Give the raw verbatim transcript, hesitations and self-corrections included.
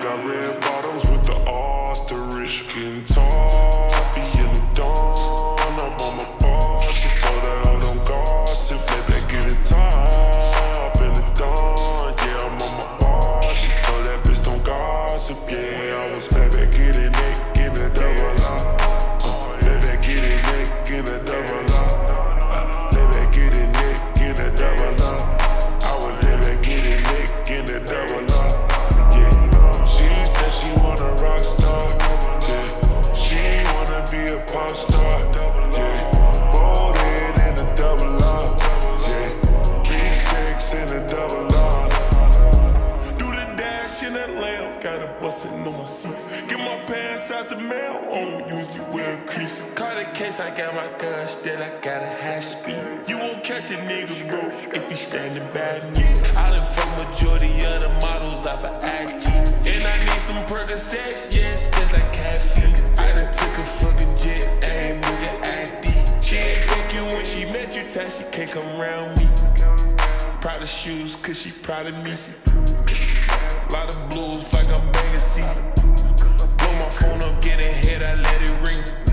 got red bottoms with the asterisk. Getting tall, be in the dawn. I'm on my bar, she told her I don't gossip. Baby, getting top in the dawn. Yeah, I'm on my bar, she told that bitch don't gossip. Yeah, I was baby, get it, Nick, give me a double up. Uh, baby, get it, Nick, give me a double up. Uh, baby, get it, Nick, give me a double up. I was baby, get it, Nick, give me a double up. Yeah, she said she want a rock star. Yeah, she wanna be a pop star. Yeah, voted in a double up. Yeah, V six in a double up. Do the dash in that lamp, gotta bust it on my seats. Get my pants out the mail, on use it with a crease. Call the case, I got my gun, still I got a high speed. You won't catch a nigga, bro, if he standing by me. I done fuck majority of the models off of I G. And I need some Percocets, yes, just like caffeine. I done took a fucking jet, I ain't moving I D. She ain't fuck you when she met you, time she can't come around me. Proud of shoes, cause she proud of me. Lot of blues like I'm banging C. Blow my phone up, get ahead, I let it ring.